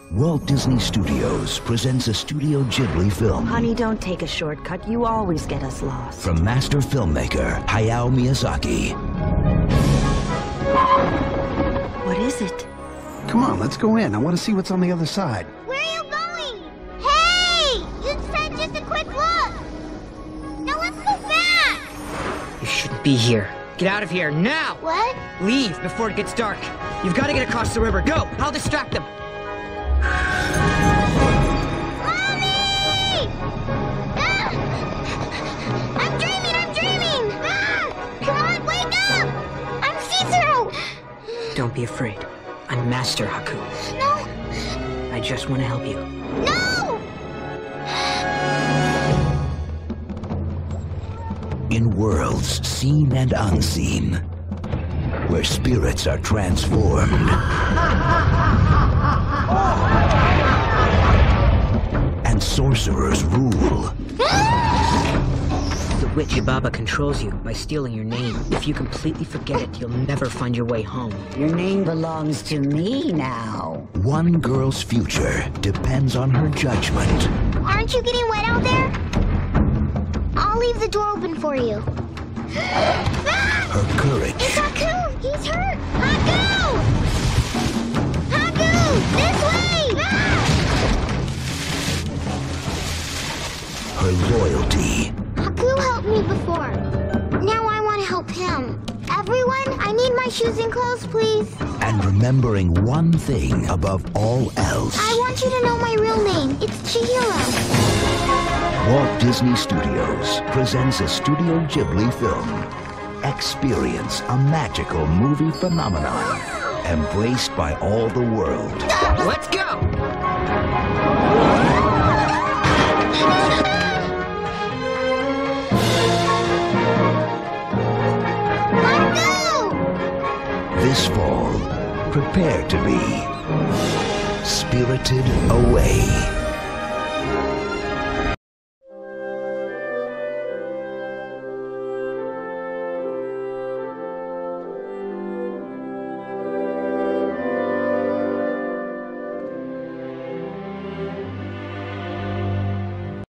Walt Disney Studios presents a Studio Ghibli film. Honey, don't take a shortcut. You always get us lost. From master filmmaker Hayao Miyazaki. What is it? Come on, let's go in. I want to see what's on the other side. Where are you going? Hey! You said just a quick look! Now let's go back! You shouldn't be here. Get out of here, now! What? Leave before it gets dark. You've got to get across the river. Go! I'll distract them. Mommy! Ah! I'm dreaming! Ah! Come on, wake up! I'm see-through! Don't be afraid. I'm Master Haku. No! I just want to help you. No! In worlds seen and unseen, where spirits are transformed and sorcerers rule. The witch Yubaba controls you by stealing your name. If you completely forget it, you'll never find your way home. Your name belongs to me now. One girl's future depends on her judgment. Aren't you getting wet out there? I'll leave the door open for you. Her courage. It's Haku! He's hurt! Haku! Haku! This way! Her loyalty. Haku helped me before. Now I want to help him. Everyone, I need my shoes and clothes, please. And remembering one thing above all else. I want you to know my real name. It's Chihiro. Walt Disney Studios presents a Studio Ghibli film. Experience a magical movie phenomenon embraced by all the world. Let's go! This fall, prepare to be spirited away.